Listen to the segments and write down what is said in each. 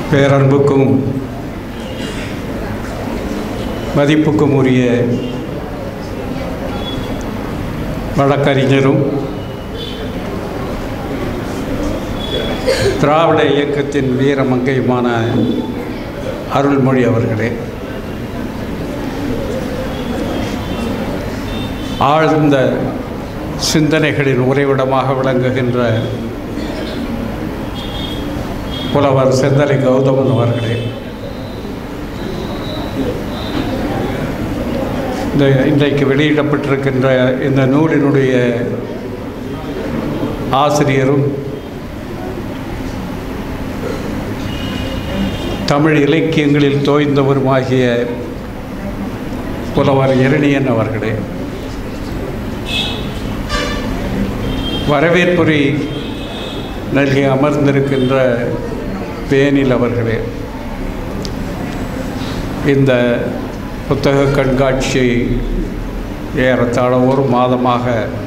பேரன்புக்கும் மதிப்புக்கும் உரிய வழக்கறிஞரும் திராவிட இயக்கத்தின் வீரமங்கையுமான அருள்மொழி அவர்களே, ஆழ்ந்த சிந்தனைகளின் உறைவிடமாக விளங்குகின்ற புலவர் செந்தலை கௌதமன் அவர்களே, இன்றைக்கு வெளியிடப்பட்டிருக்கின்ற இந்த நூலினுடைய ஆசிரியரும் தமிழ் இலக்கியங்களில் தோய்ந்தவருமாகிய புலவர் இரணியன் அவர்களே, வரவேற்புரை நல்கி அமர்ந்திருக்கின்ற பேனில் அவர்களே, இந்த புத்தக கண்காட்சி ஏறத்தாழ ஒரு மாதமாக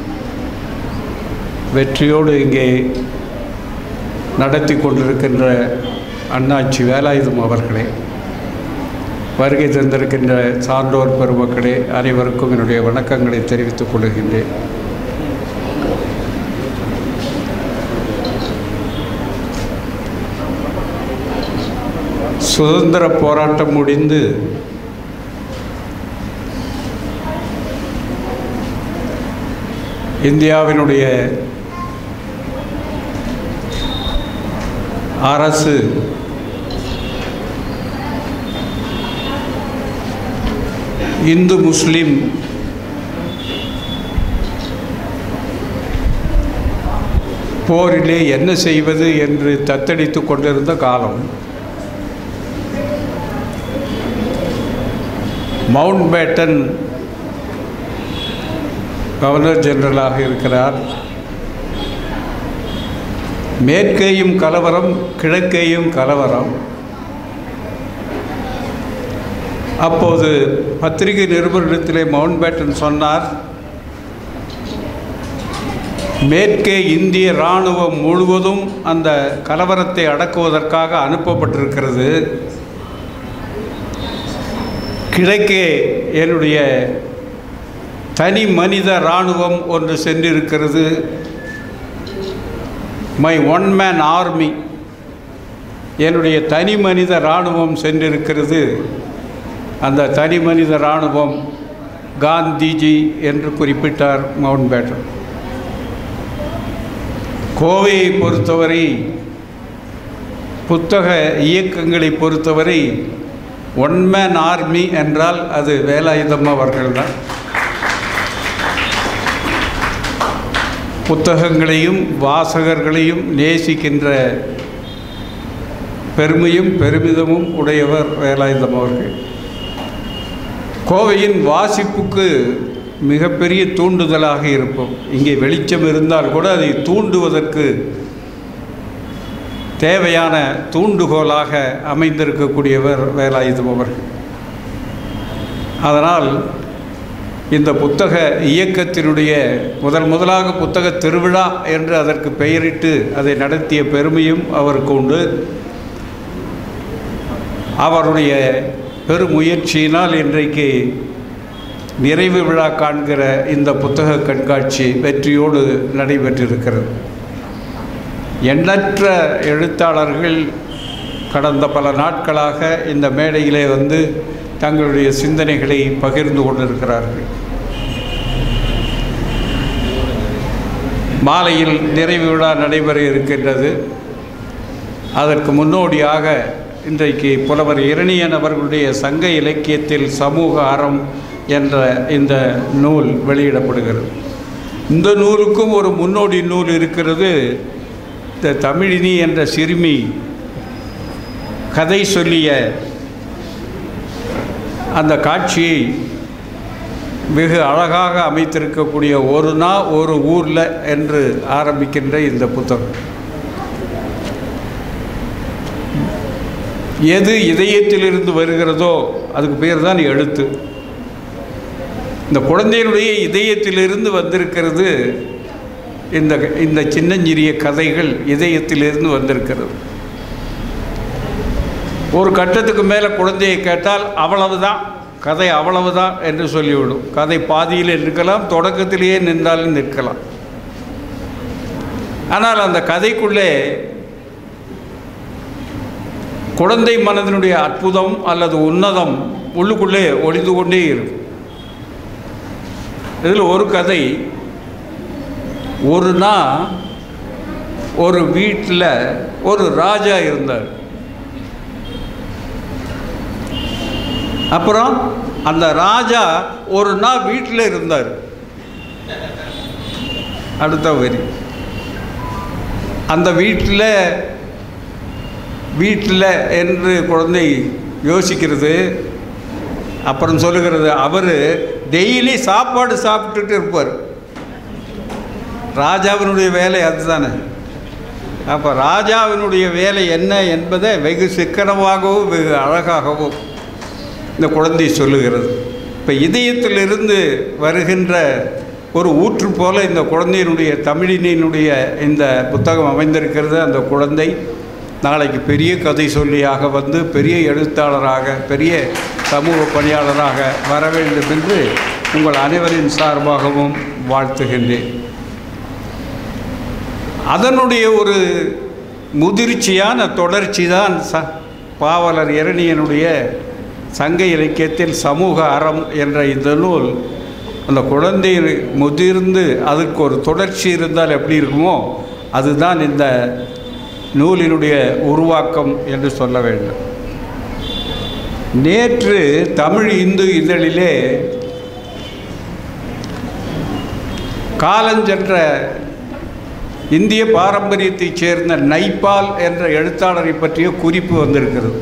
வெற்றியோடு இங்கே நடத்தி கொண்டிருக்கின்ற அண்ணாச்சி வேலாயுதம் அவர்களே, வருகை தந்திருக்கின்ற சான்றோர் பெருமக்களே, அனைவருக்கும் என்னுடைய வணக்கங்களை தெரிவித்துக் கொள்கின்றேன். சுதந்திர போராட்டம் முடிந்து இந்தியாவினுடைய அரசு இந்து முஸ்லிம் போரிலே என்ன செய்வது என்று தத்தளித்து கொண்டிருந்த காலம், மவுண்ட் பேட்டன் கவர்னர் ஜெனரலாக இருக்கிறார். மேற்கேயும் கலவரம், கிழக்கேயும் கலவரம். அப்போது பத்திரிகை நிருபரிடத்திலே மவுண்ட் பேட்டன் சொன்னார், மேற்கே இந்திய இராணுவம் முழுவதும் அந்த கலவரத்தை அடக்குவதற்காக அனுப்பப்பட்டிருக்கிறது, கிழக்கே என்னுடைய தனி மனித இராணுவம் ஒன்று சென்றிருக்கிறது, மை ஒன் மேன் ஆர்மி, என்னுடைய தனி மனித இராணுவம் சென்றிருக்கிறது. அந்த தனி மனித இராணுவம் காந்திஜி என்று குறிப்பிட்டார் மவுண்ட் பேட்டன். கோவையை பொறுத்தவரை, புத்தக இயக்கங்களை பொறுத்தவரை ஒன் மேன் ஆர்மி என்றால் அது வேலாயுதம் அவர்கள்தான். புத்தகங்களையும் வாசகர்களையும் நேசிக்கின்ற பெருமையும் பெருமிதமும் உடையவர் வேலாயுதம் அவர்கள். கோவையின் வாசிப்புக்கு மிகப்பெரிய தூண்டுதலாக இருப்போம். இங்கே வெளிச்சம் இருந்தால் கூட அதை தூண்டுவதற்கு தேவையான தூண்டுகோலாக அமைந்திருக்கக்கூடியவர் வேலாயுதம் அவர்கள். அதனால் இந்த புத்தக இயக்கத்தினுடைய முதலாக புத்தக திருவிழா என்று அதற்கு பெயரிட்டு அதை நடத்திய பெருமையும் அவருக்கு உண்டு. அவருடைய பெருமுயற்சியினால் இன்றைக்கு நிறைவு விழா காண்கிற இந்த புத்தக கண்காட்சி வெற்றியோடு நடைபெற்றிருக்கிறது. எண்ணற்ற எழுத்தாளர்கள் கடந்த பல நாட்களாக இந்த மேடையிலே வந்து தங்களுடைய சிந்தனைகளை பகிர்ந்து கொண்டிருக்கிறார்கள். மாலையில் நிறைவு விழா நடைபெற இருக்கின்றது. அதற்கு முன்னோடியாக இன்றைக்கு புலவர் இரணியன் அவர்களுடைய சங்க இலக்கியத்தில் சமூக அறம் என்ற இந்த நூல் வெளியிடப்படுகிறது. இந்த நூலுக்கும் ஒரு முன்னோடி நூல் இருக்கிறது. இந்த தமிழினி என்ற சிறுமி கதை சொல்லிய அந்த காட்சியை வெகு அழகாக அமைத்திருக்கக்கூடிய ஒரு நாள் ஒரு ஊரில் என்று ஆரம்பிக்கின்ற இந்த புத்தகம் எது இதயத்திலிருந்து வருகிறதோ அதுக்கு பேர் தான் எழுத்து. இந்த குழந்தையினுடைய இதயத்திலிருந்து வந்திருக்கிறது. இந்த சின்னஞ்சிறிய கதைகள் இதயத்திலிருந்து வந்திருக்கிறது. ஒரு கட்டத்துக்கு மேலே குழந்தையை கேட்டால் அவ்வளவுதான், கதை அவ்வளவுதான் என்று சொல்லிவிடும். கதை பாதியில் நிற்கலாம், தொடக்கத்திலேயே நின்றாலும் நிற்கலாம். ஆனால் அந்த கதைக்குள்ளே குழந்தை மனதினுடைய அற்புதம் அல்லது உன்னதம் உள்ளுக்குள்ளே ஒளிந்து கொண்டே இருக்கும். இதில் ஒரு கதை, ஒரு நாள் ஒரு வீட்டில் ஒரு ராஜா இருந்தார். அப்புறம் அந்த ராஜா ஒரு நாள் வீட்டில் இருந்தார். அடுத்த வரி, அந்த வீட்டில் என்று குழந்தை யோசிக்கிறது. அப்புறம் சொல்லுகிறது, அவர் டெய்லி சாப்பாடு சாப்பிட்டுட்டு இருப்பார். ராஜாவினுடைய வேலை அதுதானே. அப்போ ராஜாவினுடைய வேலை என்ன என்பதை வெகு சிக்கனமாகவும் வெகு அழகாகவும் இந்த குழந்தை சொல்லுகிறது. இப்போ இதயத்திலிருந்து வருகின்ற ஒரு ஊற்று போல இந்த குழந்தையினுடைய தமிழினுடைய இந்த புத்தகம் அமைந்திருக்கிறது. அந்த குழந்தை நாளைக்கு பெரிய கதை சொல்லியாக வந்து பெரிய எழுத்தாளராக, பெரிய சமூக பணியாளராக வர வேண்டும் என்று உங்கள் அனைவரின் சார்பாகவும் வாழ்த்துகின்றேன். அதனுடைய ஒரு முதிர்ச்சியான தொடர்ச்சி தான் பாவலர் இரணியனுடைய சங்க இலக்கியத்தில் சமூக அறம் என்ற இந்த நூல். அந்த குழந்தை முதிர்ந்து அதுக்கு ஒரு தொடர்ச்சி இருந்தால் எப்படி இருக்குமோ அதுதான் இந்த நூலினுடைய உருவாக்கம் என்று சொல்ல வேண்டும். நேற்று தமிழ் இந்து இதழிலே காலஞ்சென்ற இந்திய பாரம்பரியத்தைச் சேர்ந்த நைப்பால் என்ற எழுத்தாளரை பற்றிய குறிப்பு வந்திருக்கிறது.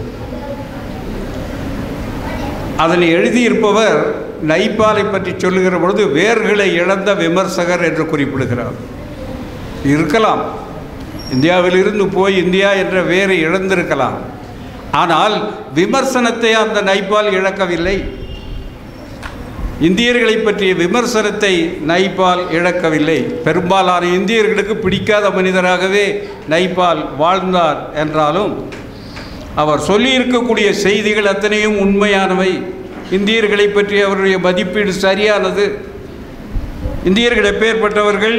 அதனை எழுதியிருப்பவர் நைப்பாலை பற்றி சொல்லுகிற பொழுது வேர்களை இழந்த விமர்சகர் என்று குறிப்பிடுகிறார். இருக்கலாம், இந்தியாவிலிருந்து போய் இந்தியா என்ற வேரை இழந்திருக்கலாம். ஆனால் விமர்சனத்தை அந்த நைப்பால் இழக்கவில்லை. இந்தியர்களை பற்றிய விமர்சனத்தை நைப்பால் இழக்கவில்லை. பெரும்பாலான இந்தியர்களுக்கு பிடிக்காத மனிதராகவே நைப்பால் வாழ்ந்தார் என்றாலும் அவர் சொல்லியிருக்கக்கூடிய செய்திகள் அத்தனையும் உண்மையானவை. இந்தியர்களை பற்றி அவருடைய மதிப்பீடு சரியானது. இந்தியர்கள் எப்பேற்பட்டவர்கள்?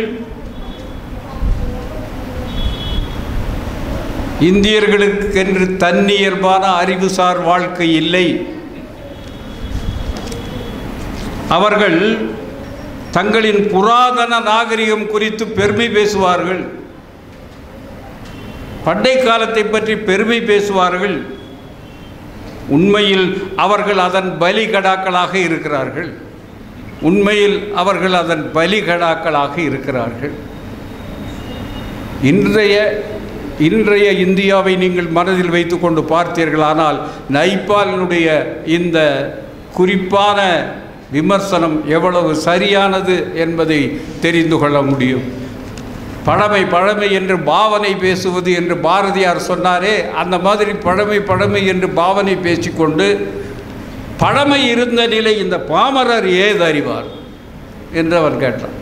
இந்தியர்களுக்கென்று தன்னியல்பான அறிவுசார் வாழ்க்கை இல்லை. அவர்கள் தங்களின் புராதன நாகரிகம் குறித்து பெருமை பேசுவார்கள். பண்டை காலத்தை பற்றி பெருமை பேசுவார்கள். உண்மையில் அவர்கள் அதன் பலிகடாக்களாக இருக்கிறார்கள். இன்றைய இந்தியாவை நீங்கள் மனதில் வைத்துக்கொண்டு பார்த்தீர்களானால் நைப்பாலினுடைய இந்த குறிப்பான விமர்சனம் எவ்வளவு சரியானது என்பதை தெரிந்து கொள்ள முடியும். பழமை என்று பாவனை பேசுவது என்று பாரதியார் சொன்னாரே, அந்த மாதிரி பழமை என்று பாவனை பேசிக்கொண்டு பழமை இருந்த நிலை இந்த பாமரர் ஏது அறிவார் என்று அவர் கேட்டார்.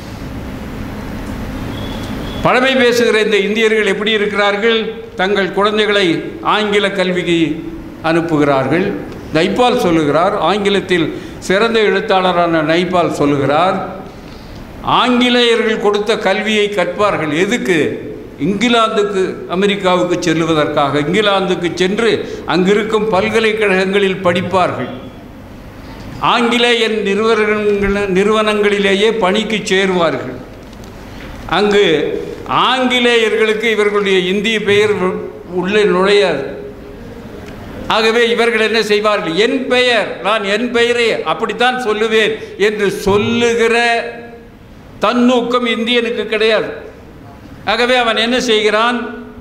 பழமை பேசுகிற இந்த இந்தியர்கள் எப்படி இருக்கிறார்கள்? தங்கள் குழந்தைகளை ஆங்கில கல்விக்கு அனுப்புகிறார்கள். நைப்பால் சொல்லுகிறார், ஆங்கிலத்தில் சிறந்த எழுத்தாளரான நைப்பால் சொல்லுகிறார், ஆங்கிலேயர்கள் கொடுத்த கல்வியை கற்பார்கள். எதுக்கு? இங்கிலாந்துக்கு, அமெரிக்காவுக்கு செல்லுவதற்காக. இங்கிலாந்துக்கு சென்று அங்கிருக்கும் பல்கலைக்கழகங்களில் படிப்பார்கள். ஆங்கிலேய நிறுவனங்களிலேயே பணிக்கு சேருவார்கள். அங்கு ஆங்கிலேயர்களுக்கு இவர்களுடைய இந்திய பெயர் உள்ளே நுழையாது. ஆகவே இவர்கள் என்ன செய்வார்கள்? என் பெயர், நான் என் பெயரை அப்படித்தான் சொல்லுவேன் என்று சொல்லுகிற தன்னூக்கம் இந்தியனுக்கு கிடையாது. ஆகவே அவன் என்ன செய்கிறான்?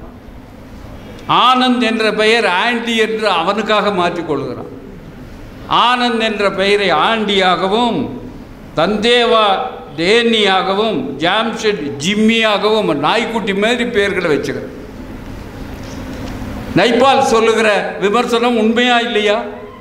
ஆனந்த் என்ற பெயர் ஆண்டி என்று அவனுக்காக மாற்றிக்கொள்கிறான். ஆனந்த் என்ற பெயரை ஆண்டியாகவும், தந்தேவா டேனியாகவும், ஜாம்ஷெட் ஜிம்மியாகவும் நாய்க்குட்டி மாதிரி பெயர்களை வச்சுக்கிறான். நைப்பால் சொல்லுகிற விமர்சனம் உண்மையா இல்லையா?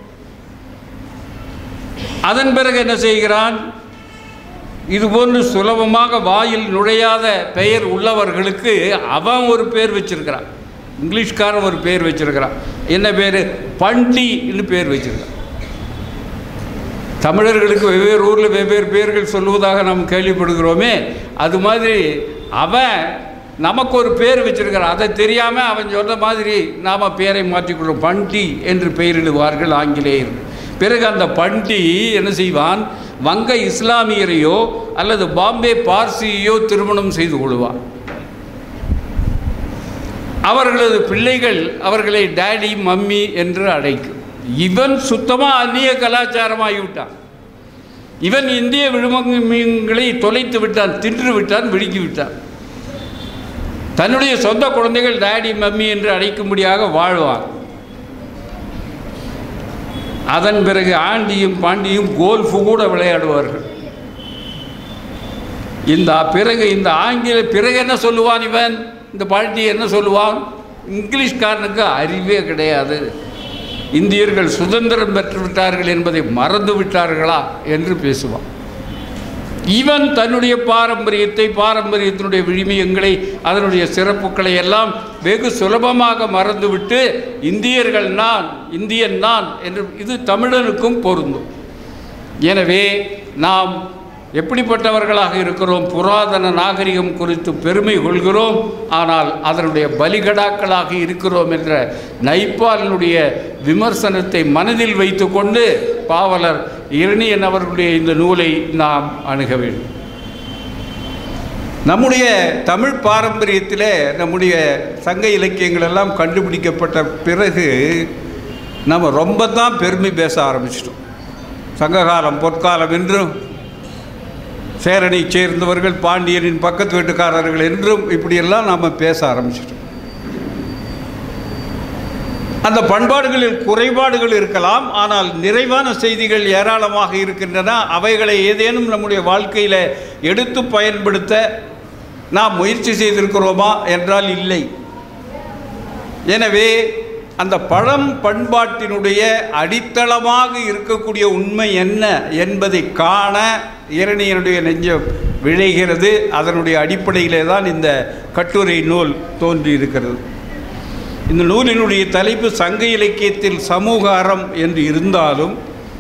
அதன் பிறகு என்ன செய்கிறான்? இதுபோன்று சுலபமாக வாயில் நுழையாத பெயர் உள்ளவர்களுக்கு அவன் ஒரு பேர் வச்சிருக்கிறான். இங்கிலீஷ்காரன் ஒரு பேர் வச்சிருக்கிறான். என்ன பேர்? பண்டின்னு பேர் வச்சிருக்கான். தமிழர்களுக்கு வெவ்வேறு ஊரில் வெவ்வேறு பேர்கள் சொல்லுவதாக நாம் கேள்விப்படுகிறோமே, அது மாதிரி அவன் நமக்கு ஒரு பேர் வச்சிருக்கிறான். அதை தெரியாமல் அவன் சொன்ன மாதிரி நாம் பேரை மாற்றிக்கொள்ளும். பண்டி என்று பெயரிடுவார்கள் ஆங்கிலேயர். பிறகு அந்த பண்டி என்ன செய்வான்? வங்க இஸ்லாமியரையோ அல்லது பாம்பே பார்சியையோ திருமணம் செய்து கொள்வான். அவர்களது பிள்ளைகள் அவர்களை டேடி மம்மி என்று அழைக்கும். இவன் சுத்தமாக அந்நிய கலாச்சாரமாகிவிட்டான். இவன் இந்திய விழுமங்களை தொலைத்து விட்டான், தின்று விட்டான், விழுங்கி விட்டான். தன்னுடைய சொந்த குழந்தைகள் டேடி மம்மி என்று அழைக்கும்படியாக வாழ்வான். அதன் பிறகு ஆண்டியும் பாண்டியும் கோல்ஃபு கூட விளையாடுவார்கள். பிறகு இந்த ஆங்கில பிறகு என்ன சொல்லுவான் இவன்? இந்த பாட்டி என்ன சொல்லுவான்? இங்கிலீஷ்காரனுக்கு அறிவே கிடையாது, இந்தியர்கள் சுதந்திரம் பெற்று விட்டார்கள் என்பதை மறந்து விட்டார்களா என்று பேசுவான். இவன் தன்னுடைய பாரம்பரியத்தினுடைய விழுமியங்களை, அதனுடைய சிறப்புகளை எல்லாம் வெகு சுலபமாக மறந்துவிட்டு இந்தியர்கள் நான், இந்தியன் நான் என்று இது தமிழனுக்கும் பொருந்தும். எனவே நாம் எப்படிப்பட்டவர்களாக இருக்கிறோம்? புராதன நாகரிகம் குறித்து பெருமை கொள்கிறோம், ஆனால் அதனுடைய பலிகடாக்களாக இருக்கிறோம் என்ற நைப்பாலினுடைய விமர்சனத்தை மனதில் வைத்து கொண்டு பாவலர் இரணியன் அவர்களுடைய இந்த நூலை நாம் அணுக வேண்டும். நம்முடைய தமிழ் பாரம்பரியத்தில் நம்முடைய சங்க இலக்கியங்கள் எல்லாம் கண்டுபிடிக்கப்பட்ட பிறகு நம்ம ரொம்ப தான் பெருமை பேச ஆரம்பிச்சிட்டோம். சங்ககாலம் பொற்காலம் என்றும், சேரனை சேர்ந்தவர்கள் பாண்டியனின் பக்கத்து வீட்டுக்காரர்கள் என்றும் இப்படியெல்லாம் நாம் பேச ஆரம்பிச்சிட்டோம். அந்த பண்பாடுகளில் குறைபாடுகள் இருக்கலாம், ஆனால் நிறைவான செய்திகள் ஏராளமாக இருக்கின்றன. அவைகளை ஏதேனும் நம்முடைய வாழ்க்கையில் எடுத்து பயன்படுத்த நாம் முயற்சி செய்திருக்கிறோமா என்றால் இல்லை. எனவே அந்த பண்பாட்டினுடைய அடித்தளமாக இருக்கக்கூடிய உண்மை என்ன என்பதை காண இரணியனுடைய நெஞ்சம் விளைகிறது. அதனுடைய அடிப்படையிலே தான் இந்த கட்டுரை நூல் தோன்றியிருக்கிறது. இந்த நூலினுடைய தலைப்பு சங்க இலக்கியத்தில் சமூக அறம் என்று இருந்தாலும்,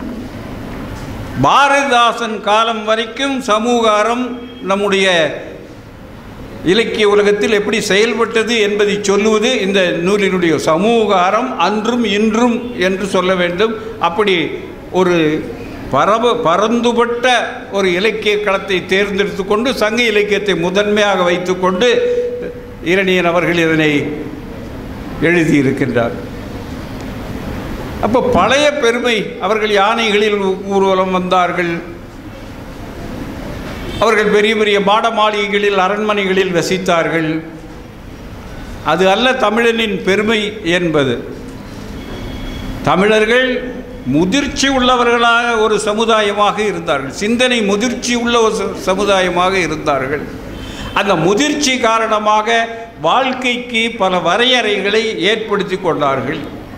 பாரதிதாசன் காலம் வரைக்கும் சமூக அறம் நம்முடைய இலக்கிய உலகத்தில் எப்படி செயல்பட்டது என்பதை சொல்லுவது இந்த நூலினுடைய சமூக அறம் அன்றும் இன்றும் என்று சொல்ல வேண்டும். அப்படி ஒரு பரந்துபட்ட ஒரு இலக்கிய களத்தை தேர்ந்தெடுத்து கொண்டு சங்க இலக்கியத்தை முதன்மையாக வைத்துக்கொண்டு இரணியன் அவர்கள் இதனை எழுதியிருக்கின்றார். அப்போ பழைய பெருமை, அவர்கள் யானைகளில் ஊர்வலம் வந்தார்கள், அவர்கள் பெரிய பெரிய மாட மாளிகைகளில் அரண்மனைகளில் வசித்தார்கள். அது அல்ல தமிழனின் பெருமை என்பது. தமிழர்கள் முதிர்ச்சி உள்ளவர்களாக ஒரு சமுதாயமாக இருந்தார்கள், சிந்தனை முதிர்ச்சி உள்ள ஒரு சமுதாயமாக இருந்தார்கள். அந்த முதிர்ச்சி காரணமாக வாழ்க்கைக்கு பல வரையறைகளை ஏற்படுத்தி கொண்டார்கள்.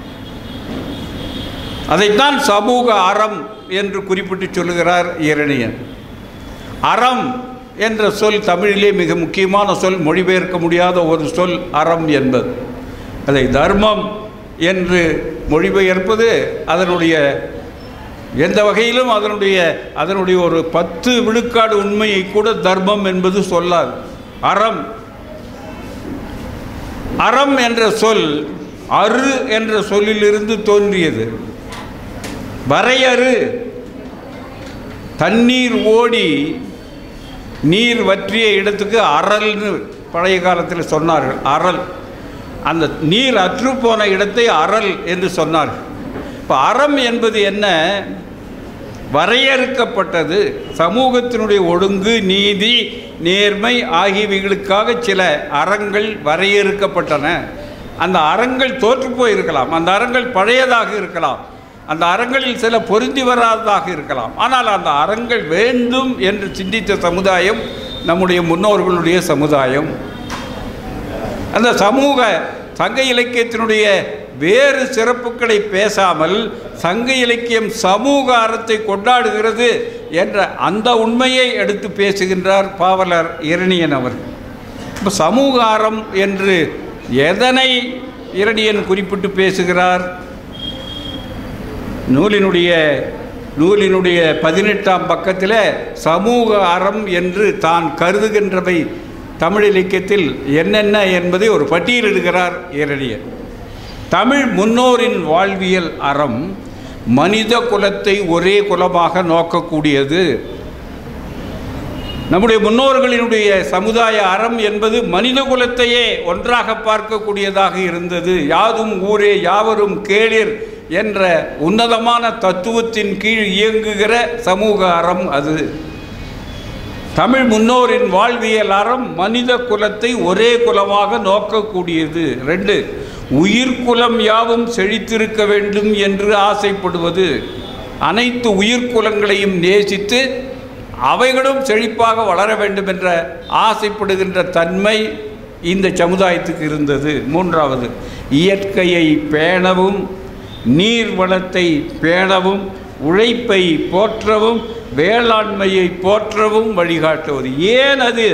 அதைத்தான் சமூக அறம் என்று குறிப்பிட்டு சொல்லுகிறார் இரணியன். அறம் என்ற சொல் தமிழிலே மிக முக்கியமான சொல், மொழிபெயர்க்க முடியாத ஒரு சொல் அறம் என்பது. அதை தர்மம் என்று மொழிபெயர்ப்பது அதனுடைய எந்த வகையிலும் அதனுடைய ஒரு 10 விழுக்காடு உண்மையை கூட தர்மம் என்பது சொல்லாது. அறம் என்ற சொல் அரு என்ற சொல்லிலிருந்து தோன்றியது. வரையறு, தண்ணீர் ஓடி நீர் வற்றிய இடத்துக்கு அரல்னு பழைய காலத்தில் சொன்னார்கள். அரல், அந்த நீர் அற்றுப்போன இடத்தை அரல் என்று சொன்னார்கள். இப்போ அறம் என்பது என்ன? வரையறுக்கப்பட்டது. சமூகத்தினுடைய ஒழுங்கு, நீதி, நேர்மை ஆகியவைகளுக்காக சில அறங்கள் வரையறுக்கப்பட்டன. அந்த அறங்கள் தோற்று போயிருக்கலாம், அந்த அறங்கள் பழையதாக இருக்கலாம், அந்த அறங்களில் சில பொருந்தி வராததாக இருக்கலாம். ஆனால் அந்த அறங்கள் வேண்டும் என்று சிந்தித்த சமுதாயம் நம்முடைய முன்னோர்களுடைய சமுதாயம். அந்த சங்க இலக்கியத்தினுடைய வேறு சிறப்புகளை பேசாமல் சங்க இலக்கியம் சமூக அறத்தை கொண்டாடுகிறது என்ற அந்த உண்மையை எடுத்து பேசுகின்றார் பாவலர் இரணியன் அவர்கள். இப்போ சமூக அறம் என்று எதனை இரணியன் குறிப்பிட்டு பேசுகிறார்? நூலினுடைய 18ஆம் பக்கத்தில் சமூக அறம் என்று தான் கருதுகின்றவை தமிழ் இலக்கியத்தில் என்னென்ன என்பதை ஒரு பட்டியலிடுகிறார் இரணியன். தமிழ் முன்னோரின் வாழ்வியல் அறம் மனித குலத்தை ஒரே குலமாக நோக்கக்கூடியது. நம்முடைய முன்னோர்களினுடைய சமுதாய அறம் என்பது மனித குலத்தையே ஒன்றாக பார்க்கக்கூடியதாக இருந்தது. யாதும் ஊரே யாவரும் கேளிர் என்ற உன்னதமான தத்துவத்தின் கீழ் இயங்குகிற சமூக அறம் அது. தமிழ் முன்னோரின் வாழ்வியல் அறம் மனித குலத்தை ஒரே குலமாக நோக்கக்கூடியது. 2, உயிர்குலம் யாவும் செழித்திருக்க வேண்டும் என்று ஆசைப்படுவது. அனைத்து உயிர்குலங்களையும் நேசித்து அவைகளும் செழிப்பாக வளர வேண்டும் என்ற ஆசைப்படுகின்ற தன்மை இந்த சமுதாயத்துக்கு இருந்தது. 3வது, இயற்கையை பேணவும் நீர் வளத்தை பேணவும் உழைப்பை போற்றவும் வேளாண்மையை போற்றவும் வழிகாட்டுவது. ஏன் அது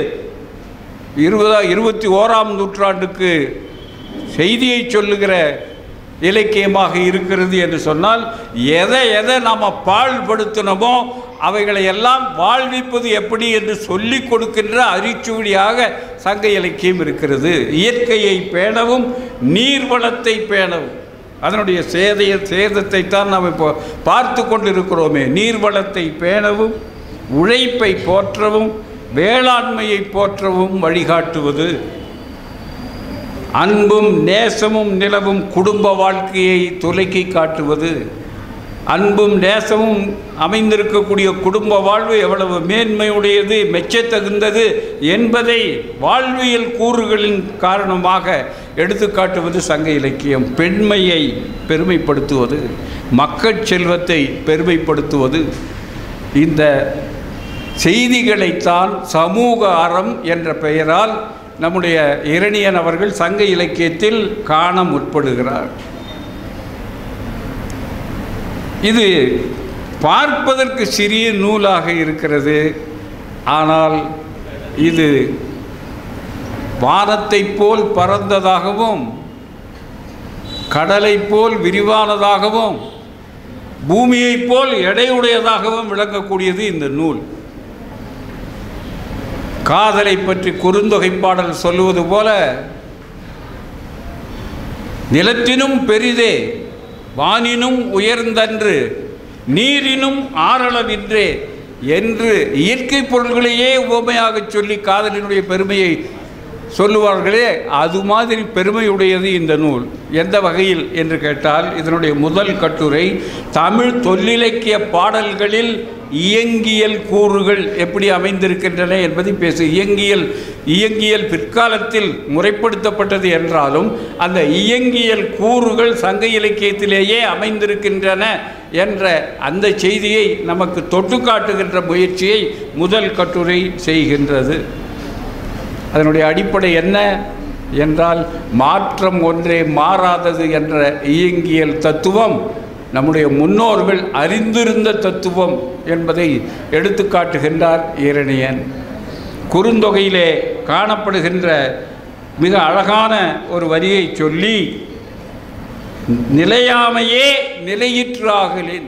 21ஆம் நூற்றாண்டுக்கு செய்தியை சொல்லுகிற இலக்கியமாக இருக்கிறது என்று சொன்னால், எதை நாம் பாழ்படுத்தினமோ அவைகளை எல்லாம் வாழ்விப்பது எப்படி என்று சொல்லிக் கொடுக்கின்ற அரிச்சுவடியாக சங்க இலக்கியம் இருக்கிறது. இயற்கையை பேணவும் நீர்வளத்தை பேணவும், அதனுடைய சேதத்தை தான் நாம் இப்போ பார்த்து கொண்டிருக்கிறோமே. நீர்வளத்தை பேணவும் உழைப்பை போற்றவும் வேளாண்மையை போற்றவும் வழிகாட்டுவது. அன்பும் நேசமும் நிலவும் குடும்ப வாழ்க்கையை துலக்கி காட்டுவது. அன்பும் நேசமும் அமைந்திருக்கக்கூடிய குடும்ப வாழ்வு எவ்வளவு மேன்மையுடையது, மெச்சத்தகுந்தது என்பதை வாழ்வியல் கூறுகளின் காரணமாக எடுத்துக்காட்டுவது சங்க இலக்கியம். பெண்மையை பெருமைப்படுத்துவது, மக்கள் செல்வத்தை பெருமைப்படுத்துவது, இந்த செய்திகளைத்தான் சமூக அறம் என்ற பெயரால் நம்முடைய இரணியன் அவர்கள் சங்க இலக்கியத்தில் காண முற்படுகிறார். இது பார்ப்பதற்கு சிறிய நூலாக இருக்கிறது. ஆனால் இது வானத்தைப் போல் பரந்ததாகவும் கடலைப் போல் விரிவானதாகவும் பூமியைப் போல் எடையுடையதாகவும் விளங்கக்கூடியது இந்த நூல். காதலை பற்றி குறுந்தொகை பாடல் சொல்லுவது போல, நிலத்தினும் பெரிதே வானினும் உயர்ந்தன்று நீரினும் ஆறளவின்றே என்று இயற்கை பொருள்களையே உவமையாக சொல்லி காதலினுடைய பெருமையை சொல்லுவார்களே, அது மாதிரி பெருமையுடையது இந்த நூல். எந்த வகையில் என்று கேட்டால், இதனுடைய முதல் கட்டுரை தமிழ் தொல்லிலக்கிய பாடல்களில் இயங்கியல் கூறுகள் எப்படி அமைந்திருக்கின்றன என்பதை பேசு. இயங்கியல் பிற்காலத்தில் முறைப்படுத்தப்பட்டது என்றாலும் அந்த இயங்கியல் கூறுகள் சங்க இலக்கியத்திலேயே அமைந்திருக்கின்றன என்ற அந்த செய்தியை நமக்கு தொட்டு காட்டுகின்ற முயற்சியை முதல் கட்டுரை செய்கின்றது. அதனுடைய அடிப்படை என்ன என்றால், மாற்றம் ஒன்றே மாறாதது என்ற இயங்கியல் தத்துவம் நம்முடைய முன்னோர்கள் அறிந்திருந்த தத்துவம் என்பதை எடுத்து காட்டுகின்றார் இரணியன். குறுந்தொகையிலே காணப்படுகின்ற மிக அழகான ஒரு வரியை சொல்லி, நிலையாமையே நிலையிற்றாகலின்,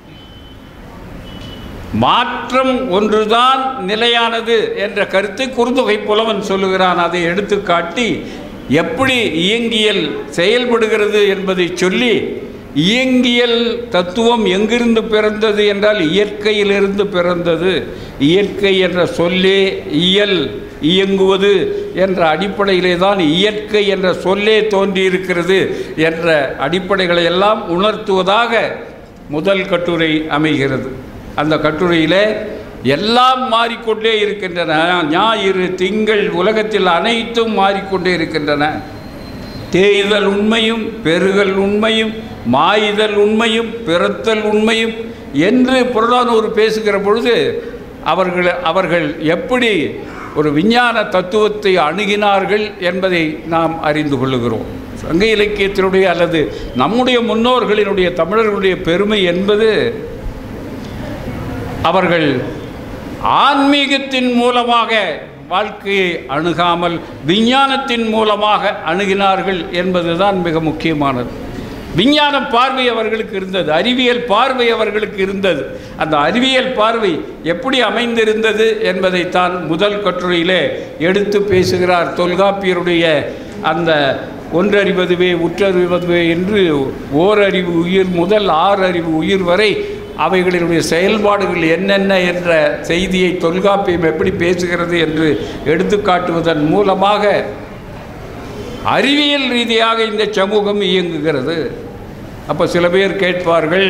மாற்றம் ஒன்றுதான் நிலையானது என்ற கருத்தை குறுந்தொகை புலவன் சொல்லுகிறான். அதை எடுத்து காட்டி எப்படி இயங்கியல் செயல்படுகிறது என்பதை சொல்லி, இயங்கியல் தத்துவம் எங்கிருந்து பிறந்தது என்றால் இயற்கையிலிருந்து பிறந்தது. இயற்கை என்ற சொல்லே இயங்குவது என்ற அடிப்படையிலே தான் இயற்கை என்ற சொல்லே தோன்றியிருக்கிறது என்ற அடிப்படைகளை எல்லாம் உணர்த்துவதாக முதல் கட்டுரை அமைகிறது. அந்த கட்டுரையில் எல்லாம் மாறிக்கொண்டே இருக்கின்றன. ஞாயிறு திங்கள் உலகத்தில் அனைத்தும் மாறிக்கொண்டே இருக்கின்றன. தேய்தல் உண்மையும் பெருகல் உண்மையும் மாய்தல் உண்மையும் பிறத்தல் உண்மையும் என்று புறநானூறு பேசுகிற பொழுது அவர்கள் எப்படி ஒரு விஞ்ஞான தத்துவத்தை அணுகினார்கள் என்பதை நாம் அறிந்து கொள்ளுகிறோம். சங்க இலக்கியத்தினுடைய அல்லது நம்முடைய முன்னோர்களினுடைய தமிழர்களுடைய பெருமை என்பது அவர்கள் ஆன்மீகத்தின் மூலமாக வாழ்க்கையை அணுகாமல் விஞ்ஞானத்தின் மூலமாக அணுகினார்கள் என்பதுதான் மிக முக்கியமானது. விஞ்ஞான பார்வை அவர்களுக்கு இருந்தது, அறிவியல் பார்வை அவர்களுக்கு இருந்தது. அந்த அறிவியல் பார்வை எப்படி அமைந்திருந்தது என்பதைத்தான் முதல் கட்டுரையிலே எடுத்து பேசுகிறார். தொல்காப்பியருடைய அந்த ஒன்றறிவதுவே உற்றறிவதுவே என்று ஓரறிவு உயிர் முதல் 6 அறிவு உயிர் வரை அவைகளினுடைய செயல்பாடுகள் என்னென்ன என்ற செய்தியை தொல்காப்பியம் எப்படி பேசுகிறது என்று எடுத்து காட்டுவதன் மூலமாக அறிவியல் ரீதியாக இந்த சமூகம் இயங்குகிறது. அப்போ சில பேர் கேட்பார்கள்,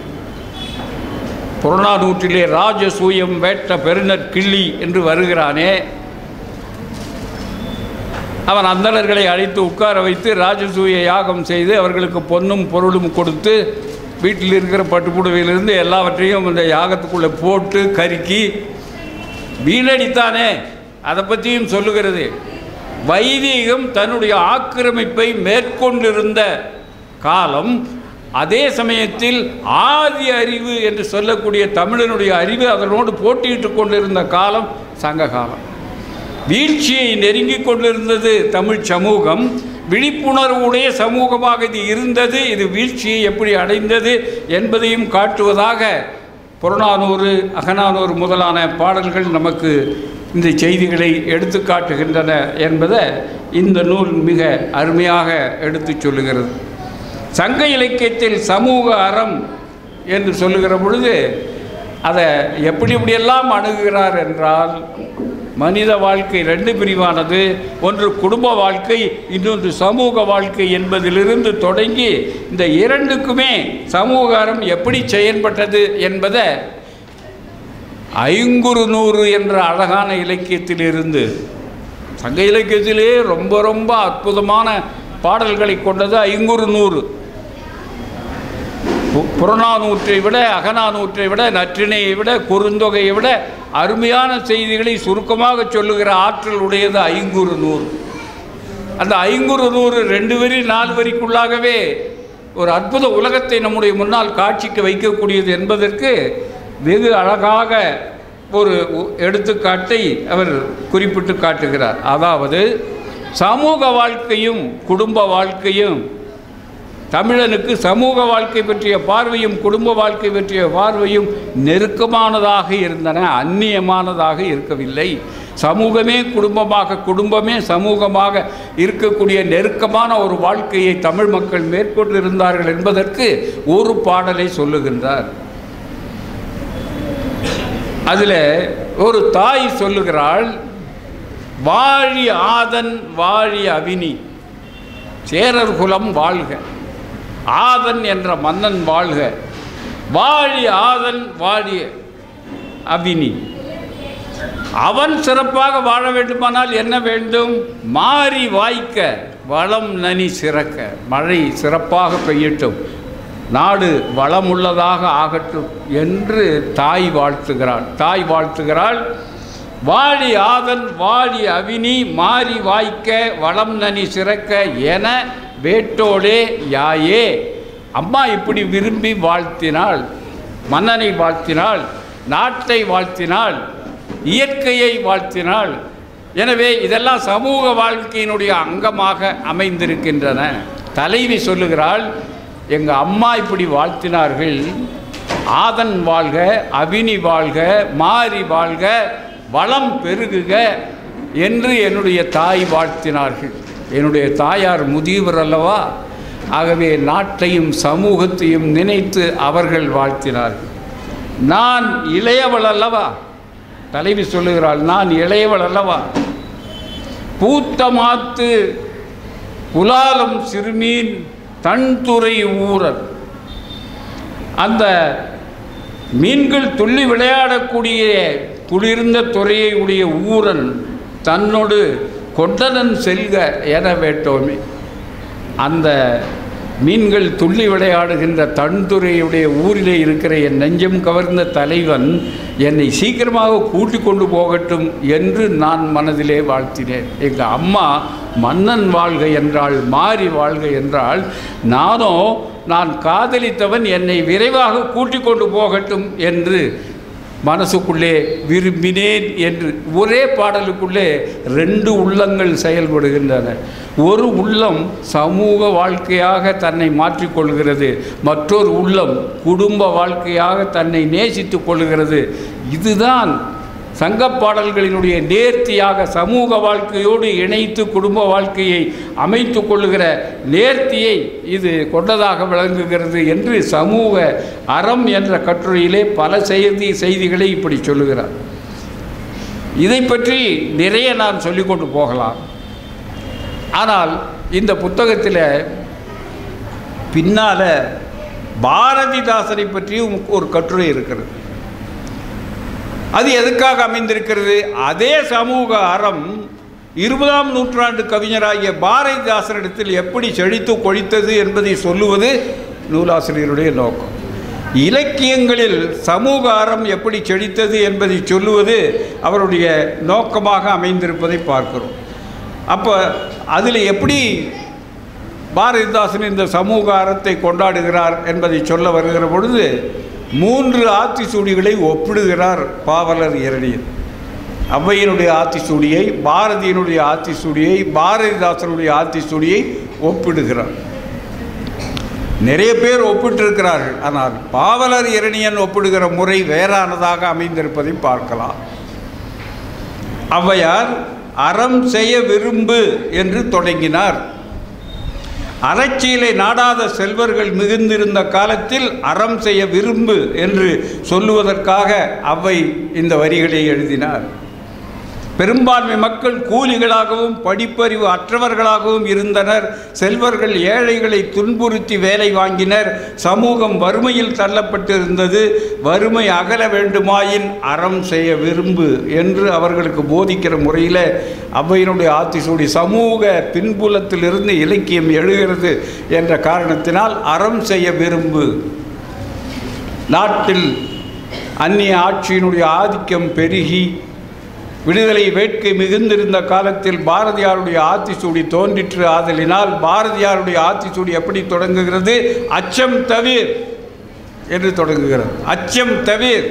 புறநானூற்றிலே ராஜசூயம் வேட்ட பெருநற் கிள்ளி என்று வருகிறானே, அவன் அந்தணர்களை அழைத்து உட்கார வைத்து ராஜசூய யாகம் செய்து அவர்களுக்கு பொன்னும் பொருளும் கொடுத்து வீட்டில் இருக்கிற பட்டுப்புடவையிலிருந்து எல்லாவற்றையும் அந்த யாகத்துக்குள்ளே போட்டு கருக்கி வீணடித்தானே, அதை பற்றியும் சொல்லுகிறது. வைதீகம் தன்னுடைய ஆக்கிரமிப்பை மேற்கொண்டிருந்த காலம், அதே சமயத்தில் ஆதி அறிவு என்று சொல்லக்கூடிய தமிழனுடைய அறிவு அதனோடு போட்டியிட்டு கொண்டிருந்த காலம் சங்க காலம். வீழ்ச்சியை நெருங்கி கொண்டிருந்தது தமிழ் சமூகம். விழிப்புணர்வுடைய சமூகமாக இது இருந்தது. இது வீழ்ச்சியை எப்படி அடைந்தது என்பதையும் காட்டுவதாக புறநானூறு, அகநானூறு முதலான பாடல்கள் நமக்கு இந்த செய்திகளை எடுத்து காட்டுகின்றன என்பதை இந்த நூல் மிக அருமையாக எடுத்து சொல்லுகிறது. சங்க இலக்கியத்தில் சமூக அறம் என்று சொல்லுகிற பொழுது அதை எப்படியெல்லாம் அணுகுகிறார் என்றால், மனித வாழ்க்கை 2 பிரிவானது. ஒன்று குடும்ப வாழ்க்கை, இன்னொன்று சமூக வாழ்க்கை என்பதிலிருந்து தொடங்கி இந்த 2க்குமே சமூக அறம் எப்படி செயல்பட்டது என்பதை ஐங்குறுநூறு என்ற அழகான இலக்கியத்திலிருந்து, சங்க இலக்கியத்திலே ரொம்ப அற்புதமான பாடல்களை கொண்டது ஐங்குறுநூறு. புறநானூற்றை விட, அகநானூற்றை விட, நற்றிணையை விட, குறுந்தொகையை விட அருமையான செய்திகளை சுருக்கமாக சொல்லுகிற ஆற்றல் உடையது ஐங்குறுநூறு. அந்த ஐங்குறுநூறு 2 வரி 4 வரிக்குள்ளாகவே ஒரு அற்புத உலகத்தை நம்முடைய முன்னால் காட்சிக்கு வைக்கக்கூடியது என்பதற்கு வெகு அழகாக ஒரு எடுத்துக்காட்டை அவர் குறிப்பிட்டு காட்டுகிறார். அதாவது சமூக வாழ்க்கையும் குடும்ப வாழ்க்கையும், தமிழனுக்கு சமூக வாழ்க்கை பற்றிய பார்வையும் குடும்ப வாழ்க்கை பற்றிய பார்வையும் நெருக்கமானதாக இருந்தன, அந்நியமானதாக இருக்கவில்லை. சமூகமே குடும்பமாக, குடும்பமே சமூகமாக இருக்கக்கூடிய நெருக்கமான ஒரு வாழ்க்கையை தமிழ் மக்கள் மேற்கொண்டிருந்தார்கள் என்பதற்கு ஒரு பாடலை சொல்லுகின்றார். அதில் ஒரு தாய் சொல்லுகிறாள், வாழி ஆதன் வாழி அவினி, சேரர் குலம் வாழ்க, ஆதன் என்ற மன்னன் வாழ்க, வாழி ஆதன் வாழி அவினி. அவன் சிறப்பாக வாழ வேண்டுமானால் என்ன வேண்டும்? மாறி வாய்க்க வளம் நனி சிறக்க, மழை சிறப்பாக பெய்யட்டும், நாடு வளமுள்ளதாக ஆகட்டும் என்று தாய் வாழ்த்துகிறாள். வாழி ஆதன் வாழி அவினி மாறி வாய்க்க வளம் நனி சிறக்க என வேட்டோடே யாயே. அம்மா இப்படி விரும்பி வாழ்த்தினாள், மன்னனை வாழ்த்தினாள், நாட்டை வாழ்த்தினாள், இயற்கையை வாழ்த்தினாள். எனவே இதெல்லாம் சமூக வாழ்க்கையினுடைய அங்கமாக அமைந்திருக்கின்றன. தலைவி சொல்லுகிறாள், எங்கள் அம்மா இப்படி வாழ்த்தினார்கள், ஆதன் வாழ்க, அவினி வாழ்க, மாறி வாழ்க, வளம் பெருகுக என்று என்னுடைய தாய் வாழ்த்தினார்கள். என்னுடைய தாயார் முதியவர் அல்லவா, ஆகவே நாட்டையும் சமூகத்தையும் நினைத்து அவர்கள் வாழ்த்தினார்கள். நான் இளையவள் அல்லவா, தலைவி சொல்லுகிறாள், நான் இளையவள் அல்லவா, பூத்த மாத்து குலாலம் சிறுமீன் தன்துறை ஊரல். அந்த மீன்கள் துள்ளி விளையாடக்கூடிய குளிர்ந்த துறையை உடைய ஊரன் தன்னோடு கொண்டனன் செல்க என வேட்டோமே. அந்த மீன்கள் துள்ளி விளையாடுகின்ற தன்துறையுடைய ஊரிலே இருக்கிற என் நெஞ்சம் கவர்ந்த தலைவன் என்னை சீக்கிரமாக கூட்டி கொண்டு போகட்டும் என்று நான் மனதிலே வாழ்த்தினேன். எங்கள் அம்மா மன்னன் வாழ்க என்றால், மாறி வாழ்க என்றால், நான் காதலித்தவன் என்னை விரைவாக கூட்டி கொண்டு போகட்டும் என்று மனசுக்குள்ளே விரும்பினேன் என்று ஒரே பாடலுக்குள்ளே 2 உள்ளங்கள் செயல்படுகின்றன. ஒரு உள்ளம் சமூக வாழ்க்கையாக தன்னை மாற்றிக்கொள்கிறது, மற்றொரு உள்ளம் குடும்ப வாழ்க்கையாக தன்னை நேசித்து கொள்கிறது. இதுதான் சங்கப்பாடல்களினுடைய நேர்த்தியாக சமூக வாழ்க்கையோடு இணைத்து குடும்ப வாழ்க்கையை அமைத்து கொள்ளுகிற நேர்த்தியை இது கொண்டதாக விளங்குகிறது என்று சமூக அறம் என்ற கட்டுரையிலே பல செய்திகளை இப்படி சொல்லுகிறார். இதை பற்றி நிறைய நான் சொல்லிக்கொண்டு போகலாம். ஆனால் இந்த புத்தகத்தில் பின்னால் பாரதிதாசனை பற்றியும் ஒரு கட்டுரை இருக்கிறது. அது எதுக்காக அமைந்திருக்கிறது? அதே சமூக அறம் 20ஆம் நூற்றாண்டு கவிஞராகிய பாரதிதாசனிடத்தில் எப்படி செழித்து கொழித்தது என்பதை சொல்லுவது நூலாசிரியருடைய நோக்கம். இலக்கியங்களில் சமூக அறம் எப்படி செழித்தது என்பதை சொல்லுவது அவருடைய நோக்கமாக அமைந்திருப்பதை பார்க்கிறோம். அப்போ அதில் எப்படி பாரதிதாசன் இந்த சமூக அறத்தை கொண்டாடுகிறார் என்பதை சொல்ல வருகிற பொழுது 3 ஆத்திசூடிகளை ஒப்பிடுகிறார் பாவலர் இரணியன். ஔவையினுடைய ஆத்திசூடியை, பாரதியினுடைய ஆத்திசூடியை, பாரதிதாசனுடைய ஆத்திசூடியை ஒப்பிடுகிறார். நிறைய பேர் ஒப்பிட்டிருக்கிறார்கள். ஆனால் பாவலர் இரணியன் ஒப்பிடுகிற முறை வேறானதாக அமைந்திருப்பதை பார்க்கலாம். ஔவையார் அறம் செய்ய விரும்பு என்று தொடங்கினார். அறச்சீலை நாடாத செல்வர்கள் மிகுந்திருந்த காலத்தில் அறம் செய்ய விரும்பு என்று சொல்லுவதற்காக ஔவை இந்த வரிகளை எழுதினார். பெரும்பான்மை மக்கள் கூலிகளாகவும் படிப்பறிவு அற்றவர்களாகவும் இருந்தனர். செல்வர்கள் ஏழைகளை துன்புறுத்தி வேலை வாங்கினர். சமூகம் வறுமையில் தள்ளப்பட்டிருந்தது. வறுமை அகல வேண்டுமாயின் அறம் செய்ய விரும்பு என்று அவர்களுக்கு போதிக்கிற முறையில் ஔவையினுடைய ஆத்திசூடி சமூக பின்புலத்திலிருந்து இலக்கியம் எழுகிறது என்ற காரணத்தினால் அறம் செய்ய விரும்பு. நாட்டில் அந்நிய ஆட்சியினுடைய ஆதிக்கம் பெருகி விடுதலை வேட்கை மிகுந்திருந்த காலத்தில் பாரதியாருடைய ஆத்திசூடி தோன்றிற்று. ஆதலினால் பாரதியாருடைய ஆத்திசூடி எப்படி தொடங்குகிறது? அச்சம் தவிர் என்று தொடங்குகிறது. அச்சம் தவிர்,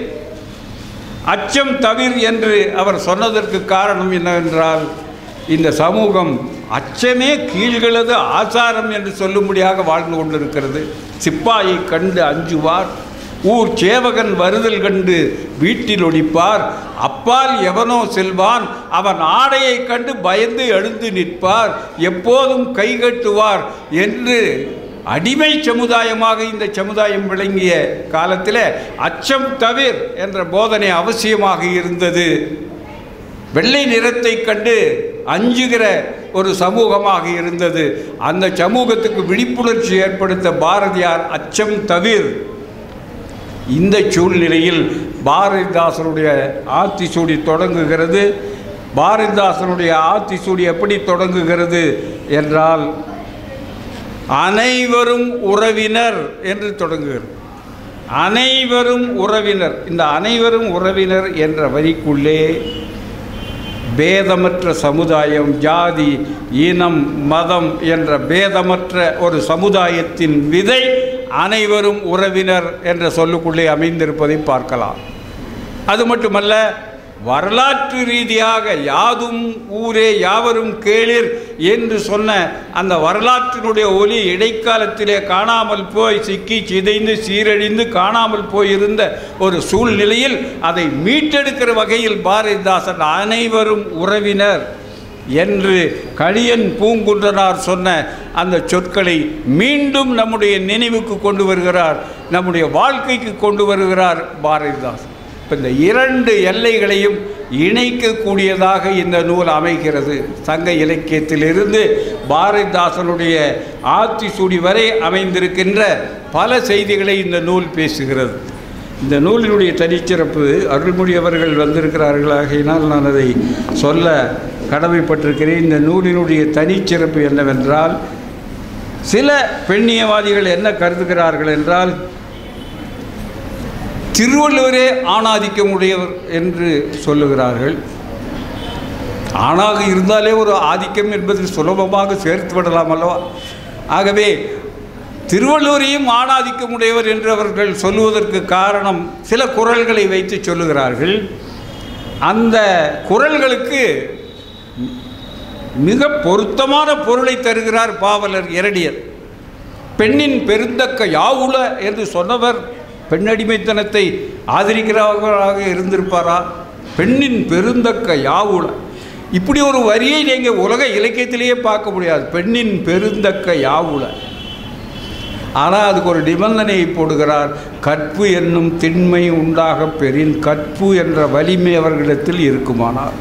அச்சம் தவிர் என்று அவர் சொன்னதற்கு காரணம் என்னவென்றால், இந்த சமூகம் அச்சமே கீழ்களது ஆசாரம் என்று சொல்லும்படியாக வாழ்ந்து கொண்டிருக்கிறது. சிப்பாயை கண்டு அஞ்சுவார், ஊர் சேவகன் வருதல் கண்டு வீட்டில் ஒடிப்பார், அப்பால் எவனோ செல்வான் அவன் ஆடையை கண்டு பயந்து எழுந்து நிற்பார், எப்போதும் கைகட்டுவார் என்று அடிமை சமுதாயமாக இந்த சமுதாயம் விளங்கிய காலத்தில் அச்சம் தவிர் என்ற போதனை அவசியமாக இருந்தது. வெள்ளை நிறத்தை கண்டு அஞ்சுகிற ஒரு சமூகமாக இருந்தது. அந்த சமூகத்துக்கு விழிப்புணர்ச்சி ஏற்படுத்த பாரதியார் அச்சம் தவிர். இந்த சூழ்நிலையில் பாரதிதாசனுடைய ஆத்திசூடி தொடங்குகிறது. பாரதிதாசனுடைய ஆத்திசூடி எப்படி தொடங்குகிறது என்றால், அனைவரும் உறவினர் என்று தொடங்குகிறது. அனைவரும் உறவினர். இந்த அனைவரும் உறவினர் என்ற வரிக்குள்ளே பேதமற்ற சமுதாயம், ஜாதி, இனம், மதம் என்ற பேதமற்ற ஒரு சமுதாயத்தின் விதை அனைவரும் உறவினர் என்ற சொல்லுக்குள்ளே அமைந்திருப்பதை பார்க்கலாம். அது மட்டுமல்ல, வரலாற்று ரீதியாக யாதும் ஊரே யாவரும் கேளிர் என்று சொன்ன அந்த வரலாற்றினுடைய ஒலி இடைக்காலத்திலே காணாமல் போய் சிக்கி சிதைந்து சீரழிந்து காணாமல் போயிருந்த ஒரு சூழ்நிலையில் அதை மீட்டெடுக்கிற வகையில் பாரதிதாசன் அனைவரும் உறவினர் என்று கணியன் பூங்குன்றனார் சொன்ன அந்த சொற்களை மீண்டும் நம்முடைய நினைவுக்கு கொண்டு வருகிறார், நம்முடைய வாழ்க்கைக்கு கொண்டு வருகிறார் பாரதிதாசன். இப்போ இந்த 2 எல்லைகளையும் இணைக்கக்கூடியதாக இந்த நூல் அமைகிறது. சங்க இலக்கியத்திலிருந்து பாரதிதாசனுடைய ஆத்திசூடி வரை அமைந்திருக்கின்ற பல செய்திகளை இந்த நூல் பேசுகிறது. இந்த நூலினுடைய தனிச்சிறப்பு, அருள்மொழி அவர்கள் வந்திருக்கிறார்கள், ஆகையினால் நான் அதை சொல்ல கடமைப்பட்டிருக்கிறேன். இந்த நூலினுடைய தனிச்சிறப்பு என்னவென்றால், சில பெண்ணியவாதிகள் என்ன கருதுகிறார்கள் என்றால், திருவள்ளுவரே ஆணாதிக்கம் உடையவர் என்று சொல்லுகிறார்கள். ஆணாக இருந்தாலே ஒரு ஆதிக்கம் என்பது சுலபமாக சேர்த்து விடலாம் அல்லவா? ஆகவே திருவள்ளுவரையும் ஆணாதிக்கமுடையவர் என்று அவர்கள் சொல்லுவதற்கு காரணம் சில குறள்களை வைத்து சொல்லுகிறார்கள். அந்த குறள்களுக்கு மிக பொருத்தமான பொருளை தருகிறார் பாவலர் இரணியர். பெண்ணின் பெருந்தக்க யாவுல என்று சொன்னவர் பெண்ணடிமைத்தனத்தை ஆதரிக்கிறவர்களாக இருந்திருப்பாரா? பெண்ணின் பெருந்தக்க யாவுல, இப்படி ஒரு வரியை நீங்கள் உலக இலக்கியத்திலேயே பார்க்க முடியாது. பெண்ணின் பெருந்தக்க யாவுல. ஆனால் அதுக்கு ஒரு நிபந்தனையை போடுகிறார். கற்பு என்னும் திண்மை உண்டாக பெறின், கற்பு என்ற வலிமை அவர்களிடத்தில் இருக்குமானார்.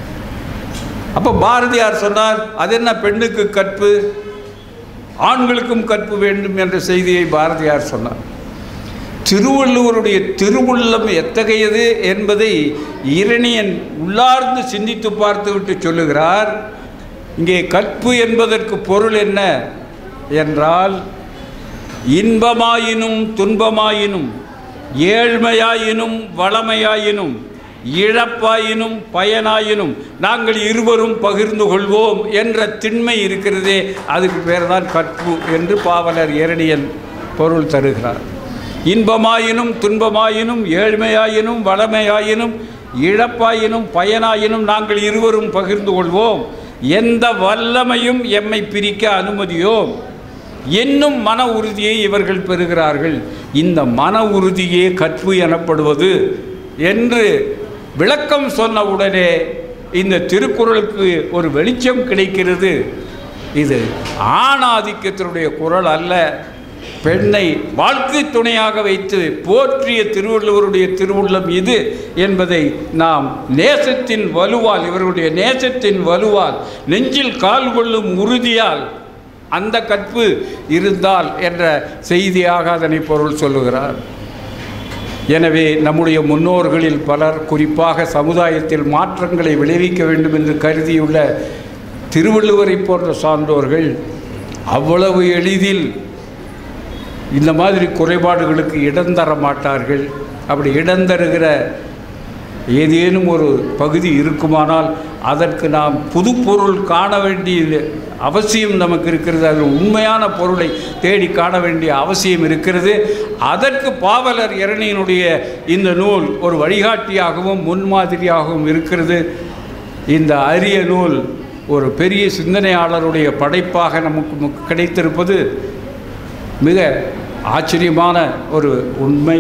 அப்போ பாரதியார் சொன்னார், அது என்ன பெண்ணுக்கு கற்பு, ஆண்களுக்கும் கற்பு வேண்டும் என்ற செய்தியை பாரதியார் சொன்னார். திருவள்ளுவருடைய திருவுள்ளம் எத்தகையது என்பதை இரணியன் உள்ளார்ந்து சிந்தித்து பார்த்துவிட்டு சொல்லுகிறார். இங்கே கற்பு என்பதற்கு பொருள் என்ன என்றால், இன்பமாயினும் துன்பமாயினும், ஏழ்மையாயினும் வளமையாயினும், இழப்பாயினும் பயனாயினும் நாங்கள் இருவரும் பகிர்ந்து கொள்வோம் என்ற திண்மை இருக்கிறதே, அதுக்கு பேர் தான் கற்பு என்று பாவலர் இரணியன் பொருள் தருகிறார். இன்பமாயினும் துன்பமாயினும், ஏழ்மையாயினும் வளமையாயினும், இழப்பாயினும் பயனாயினும் நாங்கள் இருவரும் பகிர்ந்து கொள்வோம், எந்த வல்லமையும் எம்மை பிரிக்க அனுமதியோம் என்னும் மன உறுதியை இவர்கள் பெறுகிறார்கள். இந்த மன உறுதியே கற்பு எனப்படுவது என்று விளக்கம் சொன்னவுடனே இந்த திருக்குறளுக்கு ஒரு வெளிச்சம் கிடைக்கிறது. இது ஆணாதிக்கத்தினுடைய குறள் அல்ல. பெண்ணை வாழ்க்கை துணையாக வைத்து போற்றிய திருவள்ளுவருடைய திருவுள்ளம் இது என்பதை நாம் நேசத்தின் வலுவால், இவருடைய நேசத்தின் வலுவால், நெஞ்சில் கால் கொள்ளும் உறுதியால் அந்த கற்பு இருந்தால் என்ற செய்தியாக அதனை பொருள் சொல்லுகிறார். எனவே நம்முடைய முன்னோர்களில் பலர், குறிப்பாக சமுதாயத்தில் மாற்றங்களை விளைவிக்க வேண்டும் என்று கருதியுள்ள திருவள்ளுவரை போன்ற சான்றோர்கள் அவ்வளவு எளிதில் இந்த மாதிரி குறைபாடுகளுக்கு இடம் தர மாட்டார்கள். அப்படி இடம் தருகிற ஏதேனும் ஒரு பகுதி இருக்குமானால் அதற்கு நாம் புது பொருள் காண வேண்டிய அவசியம் நமக்கு இருக்கிறது. அதில் உண்மையான பொருளை தேடி காண வேண்டிய அவசியம் இருக்கிறது. அதற்கு பாவலர் இரணியனுடைய இந்த நூல் ஒரு வழிகாட்டியாகவும் முன்மாதிரியாகவும் இருக்கிறது. இந்த அரிய நூல் ஒரு பெரிய சிந்தனையாளருடைய படைப்பாக நமக்கு கிடைத்திருப்பது மிக ஆச்சரியமான ஒரு உண்மை.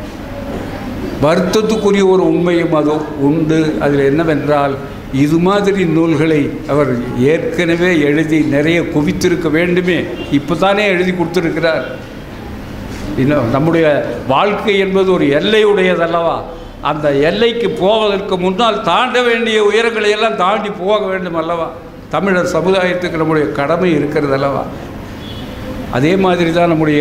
வருத்தத்துக்குரிய ஒரு உண்மையும் அது உண்டு. அதில் என்னவென்றால், இது மாதிரி நூல்களை அவர் ஏற்கனவே எழுதி நிறைய குவித்திருக்க வேண்டுமே. இப்போ தானே எழுதி கொடுத்துருக்கிறார். இன்னும் நம்முடைய வாழ்க்கை என்பது ஒரு எல்லையுடையதல்லவா? அந்த எல்லைக்கு போவதற்கு முன்னால் தாண்ட வேண்டிய உயரங்களை எல்லாம் தாண்டி போக வேண்டும் அல்லவா? தமிழர் சமுதாயத்துக்கு நம்முடைய கடமை இருக்கிறது அல்லவா? அதே மாதிரி தான் நம்முடைய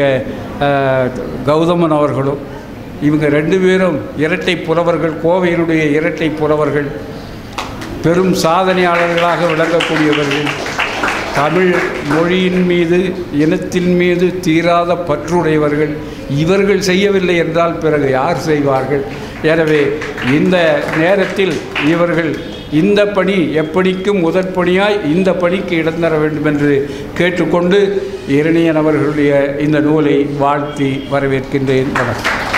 கௌதமன் அவர்களும், இவங்க ரெண்டு பேரும் இரட்டை புலவர்கள், கோவையினுடைய இரட்டை புலவர்கள், பெரும் சாதனையாளர்களாக விளங்கக்கூடியவர்கள். தமிழ் மொழியின் மீது, இனத்தின் மீது தீராத பற்றுடையவர்கள். இவர்கள் செய்யவில்லை என்றால் பிறகு யார் செய்வார்கள்? எனவே இந்த நேரத்தில் இவர்கள் இந்த பணி எப்படிக்கும் முதற்பணியாய் இந்த பணிக்கு இடம் தர வேண்டும் என்று கேட்டுக்கொண்டு இரணியன் அவர்களுடைய இந்த நூலை வாழ்த்தி வரவேற்கின்றேன். வணக்கம்.